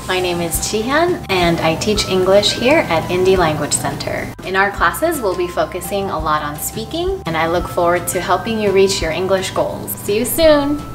My name is Jihyun and I teach English here at Indie Language Center. In our classes, we'll be focusing a lot on speaking, and I look forward to helping you reach your English goals. See you soon!